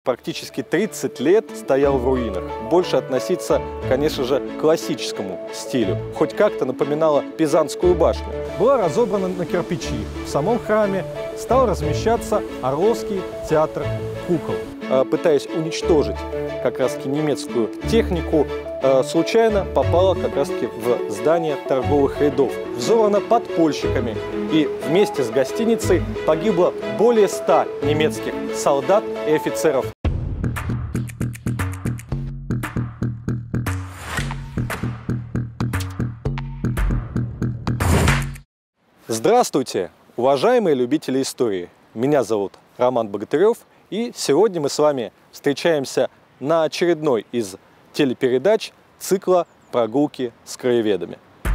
практически 30 лет стоял в руинах. Больше относиться, конечно же, к классическому стилю. Хоть как-то напоминала Пизанскую башню. Была разобрана на кирпичи. В самом храме стал размещаться Орловский театр кукол. Пытаясь уничтожить как раз-таки немецкую технику, случайно попала как раз-таки в здание торговых рядов. Взорвана подпольщиками, и вместе с гостиницей погибло более 100 немецких солдат и офицеров. Здравствуйте, уважаемые любители истории! Меня зовут Роман Богатырев, и сегодня мы с вами встречаемся на очередной из телепередач цикла «Прогулки с краеведами».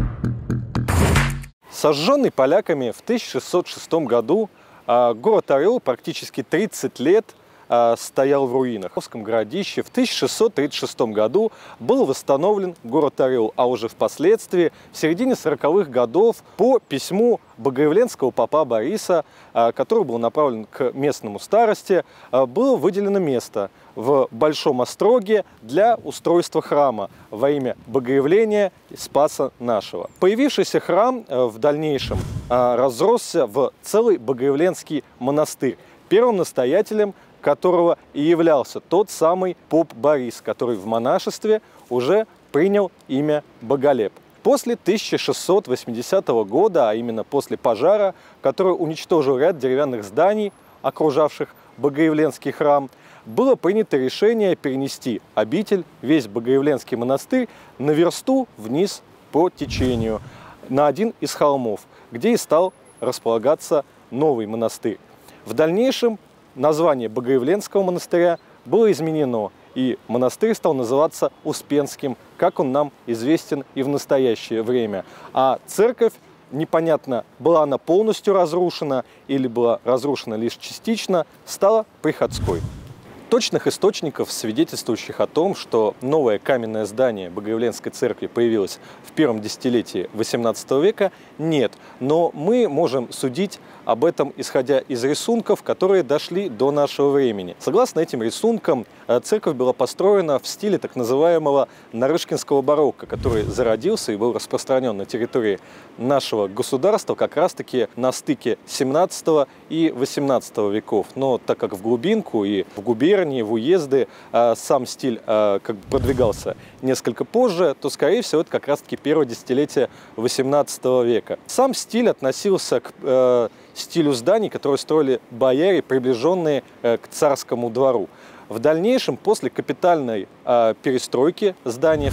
Сожженный поляками в 1606 году, город Орел практически 30 лет стоял в руинах. В Орловском городище в 1636 году был восстановлен город Орел, а уже впоследствии, в середине 40-х годов, по письму богоявленского попа Бориса, который был направлен к местному старости, было выделено место в Большом Остроге для устройства храма во имя Богоявления Спаса нашего. Появившийся храм в дальнейшем разросся в целый Богоявленский монастырь, первым настоятелем которого и являлся тот самый поп Борис, который в монашестве уже принял имя Боголеп. После 1680 года, а именно после пожара, который уничтожил ряд деревянных зданий, окружавших Богоявленский храм, было принято решение перенести обитель, весь Богоявленский монастырь, на версту вниз по течению, на один из холмов, где и стал располагаться новый монастырь. В дальнейшем название Богоявленского монастыря было изменено, и монастырь стал называться Успенским, как он нам известен и в настоящее время. А церковь, непонятно, была она полностью разрушена или была разрушена лишь частично, стала приходской. Точных источников, свидетельствующих о том, что новое каменное здание Богоявленской церкви появилось в первом десятилетии XVIII века, нет. Но мы можем судить об этом, исходя из рисунков, которые дошли до нашего времени. Согласно этим рисункам, церковь была построена в стиле так называемого нарышкинского барокко, который зародился и был распространен на территории нашего государства как раз-таки на стыке XVII и XVIII веков. Но так как в глубинку и в губернии, в уезды сам стиль как бы продвигался несколько позже, то, скорее всего, это как раз-таки первое десятилетие XVIII века. Сам стиль относился к стилю зданий, которые строили бояре, приближенные к царскому двору. В дальнейшем, после капитальной перестройки здания в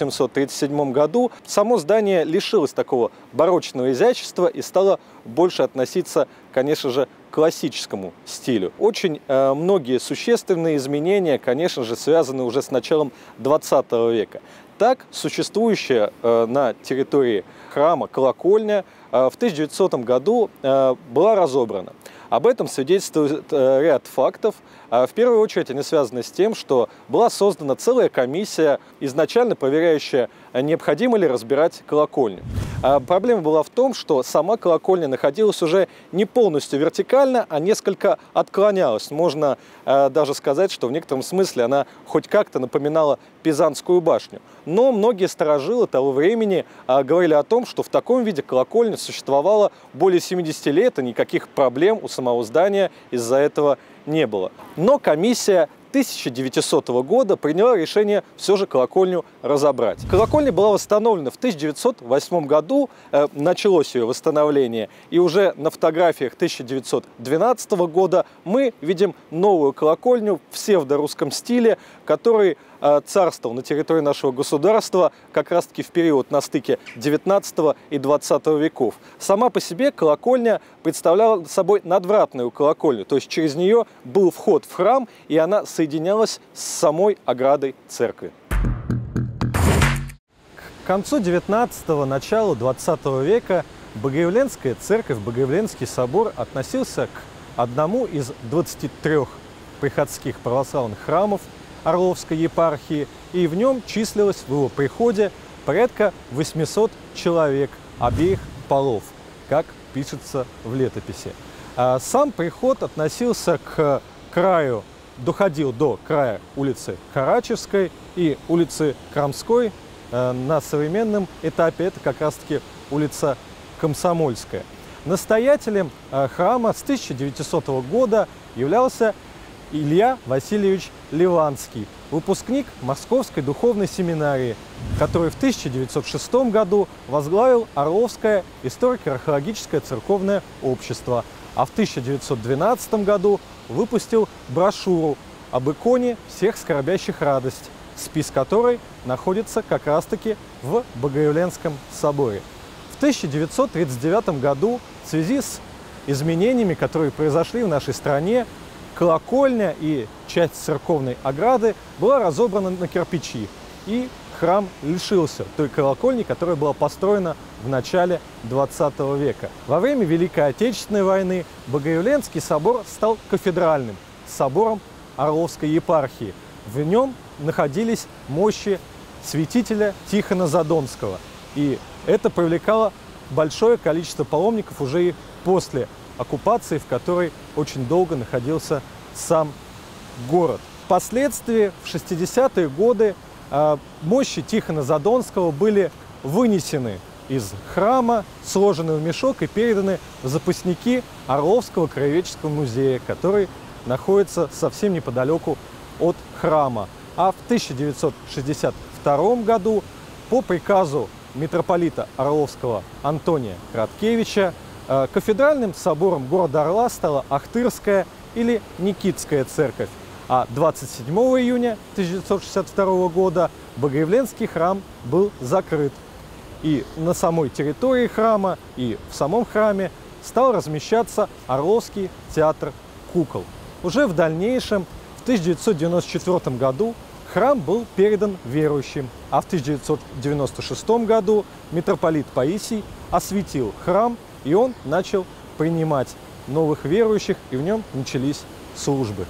1837 году, само здание лишилось такого барочного изящества и стало больше относиться, конечно же, к классическому стилю. Очень многие существенные изменения, конечно же, связаны уже с началом XX века. Так, существующая на территории храма колокольня в 1900 году была разобрана. Об этом свидетельствует ряд фактов. В первую очередь они связаны с тем, что была создана целая комиссия, изначально проверяющая, необходимо ли разбирать колокольню. Проблема была в том, что сама колокольня находилась уже не полностью вертикально, а несколько отклонялась. Можно даже сказать, что в некотором смысле она хоть как-то напоминала Пизанскую башню. Но многие старожилы того времени говорили о том, что в таком виде колокольня существовала более 70 лет, и никаких проблем у самого здания из-за этого не было. Но комиссия 1900 года приняла решение все же колокольню разобрать. Колокольня была восстановлена в 1908 году, началось ее восстановление, и уже на фотографиях 1912 года мы видим новую колокольню в псевдорусском стиле, который царствовал на территории нашего государства как раз-таки в период на стыке 19 и 20 веков. Сама по себе колокольня представляла собой надвратную колокольню, то есть через нее был вход в храм, и она соединялась с самой оградой церкви. К концу 19-го, началу 20 века Богоявленская церковь, Богоявленский собор относился к одному из 23 приходских православных храмов Орловской епархии, и в нем числилось в его приходе порядка 800 человек обеих полов, как пишется в летописи. Сам приход относился к краю доходил до края улицы Карачевской и улицы Крамской. На современном этапе это как раз-таки улица Комсомольская. Настоятелем храма с 1900 года являлся Илья Васильевич Ливанский, выпускник Московской духовной семинарии, который в 1906 году возглавил Орловское историко-археологическое церковное общество, а в 1912 году выпустил брошюру об иконе всех скорбящих радость, спис которой находится как раз-таки в Богоявленском соборе. В 1939 году в связи с изменениями, которые произошли в нашей стране, колокольня и часть церковной ограды была разобрана на кирпичи, и храм лишился той колокольни, которая была построена в начале 20 века. Во время Великой Отечественной войны Богоявленский собор стал кафедральным собором Орловской епархии. В нем находились мощи святителя Тихона Задонского, и это привлекало большое количество паломников уже и после оккупации, в которой очень долго находился сам город. Впоследствии, в 60-е годы, мощи Тихона Задонского были вынесены из храма, сложены в мешок и переданы в запасники Орловского краеведческого музея, который находится совсем неподалеку от храма. А в 1962 году по приказу митрополита Орловского Антония Краткевича кафедральным собором города Орла стала Ахтырская или Никитская церковь, а 27 июня 1962 года Богоявленский храм был закрыт. И на самой территории храма, и в самом храме стал размещаться Орловский театр кукол. Уже в дальнейшем, в 1994 году, храм был передан верующим, а в 1996 году митрополит Паисий осветил храм, и он начал принимать новых верующих, и в нем начались службы.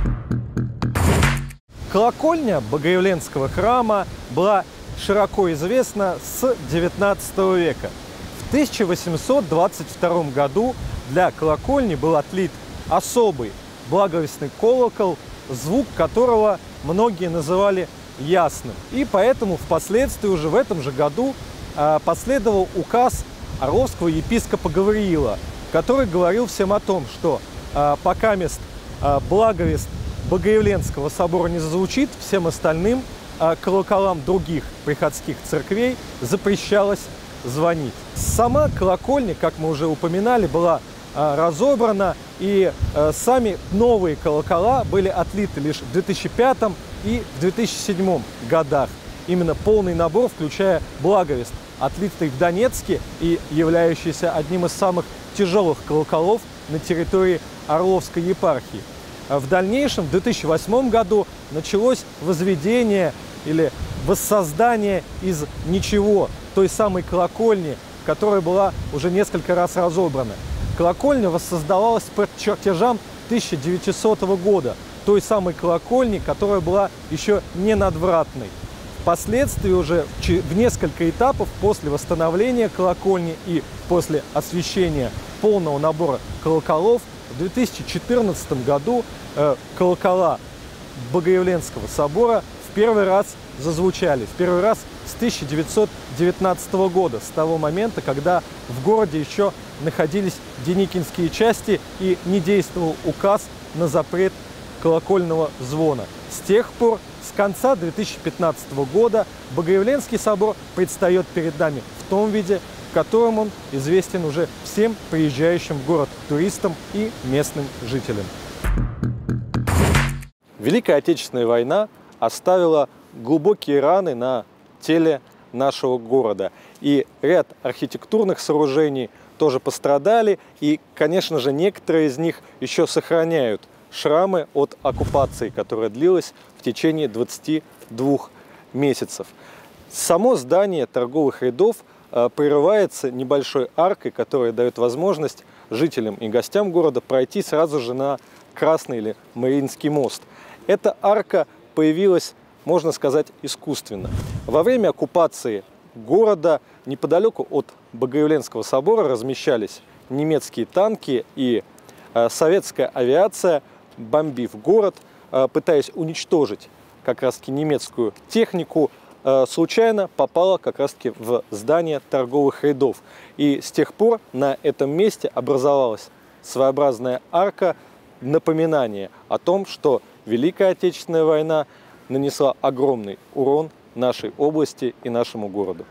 Колокольня Богоявленского храма была широко известна с XIX века. В 1822 году для колокольни был отлит особый благовестный колокол, звук которого многие называли ясным. И поэтому впоследствии уже в этом же году последовал указ орловского епископа Гавриила, который говорил всем о том, что пока благовест Богоявленского собора не зазвучит, всем остальным колоколам других приходских церквей запрещалось звонить. Сама колокольня, как мы уже упоминали, была разобрана, и сами новые колокола были отлиты лишь в 2005 и в 2007 годах. Именно полный набор, включая благовест, отлитый в Донецке и являющийся одним из самых тяжелых колоколов на территории Орловской епархии. В дальнейшем, в 2008 году, началось возведение или воссоздание из ничего той самой колокольни, которая была уже несколько раз разобрана. Колокольня воссоздавалась по чертежам 1900 года, той самой колокольни, которая была еще не надвратной. Впоследствии уже в несколько этапов после восстановления колокольни и после освящения полного набора колоколов в 2014 году колокола Богоявленского собора в первый раз зазвучали. В первый раз с 1919 года, с того момента, когда в городе еще находились деникинские части и не действовал указ на запрет колокольного звона. С тех пор, с конца 2015 года, Богоявленский собор предстает перед нами в том виде, в котором он известен уже всем приезжающим в город туристам и местным жителям. Великая Отечественная война оставила глубокие раны на теле нашего города. И ряд архитектурных сооружений тоже пострадали. И, конечно же, некоторые из них еще сохраняют шрамы от оккупации, которая длилась в течение 22 месяцев. Само здание торговых рядов прерывается небольшой аркой, которая дает возможность жителям и гостям города пройти сразу же на Красный или Мариинский мост. Эта арка появилась, можно сказать, искусственно. Во время оккупации города неподалеку от Богоявленского собора размещались немецкие танки, и советская авиация, бомбив город, пытаясь уничтожить как раз-таки немецкую технику, случайно попала как раз-таки в здание торговых рядов. И с тех пор на этом месте образовалась своеобразная арка, напоминание о том, что Великая Отечественная война нанесла огромный урон нашей области и нашему городу.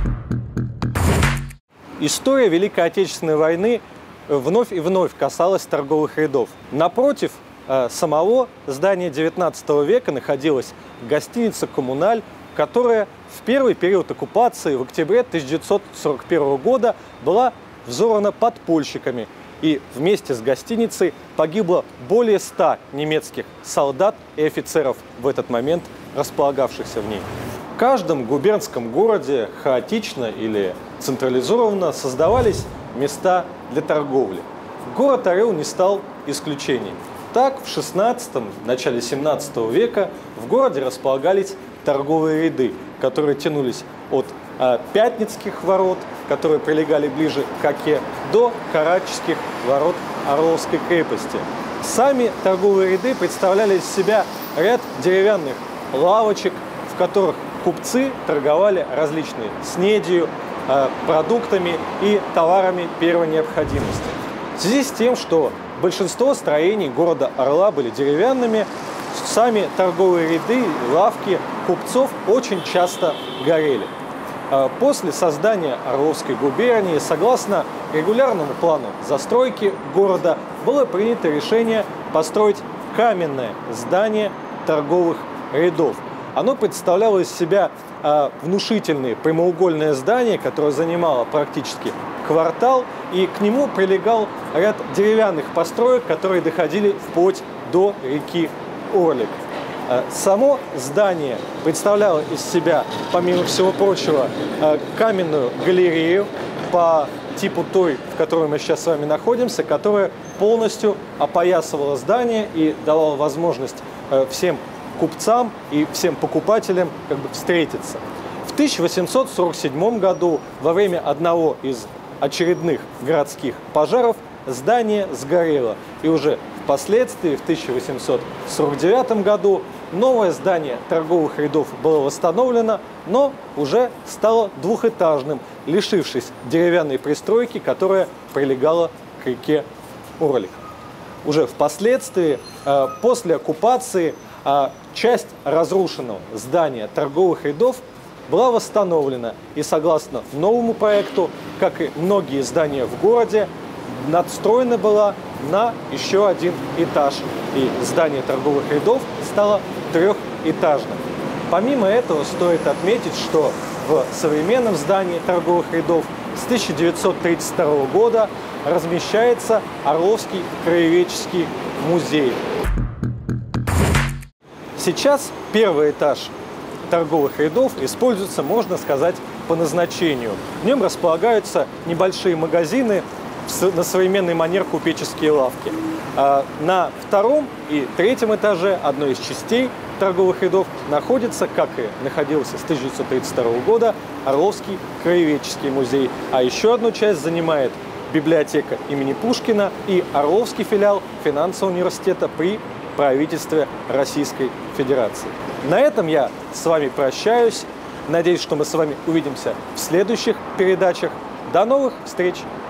История Великой Отечественной войны вновь и вновь касалась торговых рядов. Напротив самого здания XIX века находилась гостиница «Коммуналь», которая в первый период оккупации в октябре 1941 года была взорвана подпольщиками. И вместе с гостиницей погибло более 100 немецких солдат и офицеров в этот момент, располагавшихся в ней. В каждом губернском городе хаотично или централизованно создавались места для торговли. Город Орел не стал исключением. Так, в XVI, начале XVII века в городе располагались торговые ряды, которые тянулись от Пятницких ворот, которые прилегали ближе к Оке, до Карачских ворот Орловской крепости. Сами торговые ряды представляли из себя ряд деревянных лавочек, в которых купцы торговали различной снедью, продуктами и товарами первой необходимости. В связи с тем, что большинство строений города Орла были деревянными, сами торговые ряды, лавки купцов очень часто горели. После создания Орловской губернии, согласно регулярному плану застройки города, было принято решение построить каменное здание торговых рядов. Оно представляло из себя внушительное прямоугольное здание, которое занимало практически квартал, и к нему прилегал ряд деревянных построек, которые доходили вплоть до реки Орлик. Само здание представляло из себя, помимо всего прочего, каменную галерею по типу той, в которой мы сейчас с вами находимся, которая полностью опоясывала здание и давала возможность всем купцам и всем покупателям встретиться. В 1847 году во время одного из очередных городских пожаров здание сгорело, и уже впоследствии, в 1849 году, новое здание торговых рядов было восстановлено, но уже стало двухэтажным, лишившись деревянной пристройки, которая прилегала к реке Орлик. Уже впоследствии, после оккупации, часть разрушенного здания торговых рядов была восстановлена, и согласно новому проекту, как и многие здания в городе, надстроена была на еще один этаж, и здание торговых рядов стало трехэтажным. Помимо этого, стоит отметить, что в современном здании торговых рядов с 1932 года размещается Орловский краеведческий музей. Сейчас первый этаж торговых рядов используется, можно сказать, по назначению. В нем располагаются небольшие магазины, на современный манер купеческие лавки. На втором и третьем этаже одной из частей торговых рядов находится, как и находился с 1932 года, Орловский краеведческий музей. А еще одну часть занимает библиотека имени Пушкина и Орловский филиал финансового университета при правительстве Российской Федерации. На этом я с вами прощаюсь. Надеюсь, что мы с вами увидимся в следующих передачах. До новых встреч!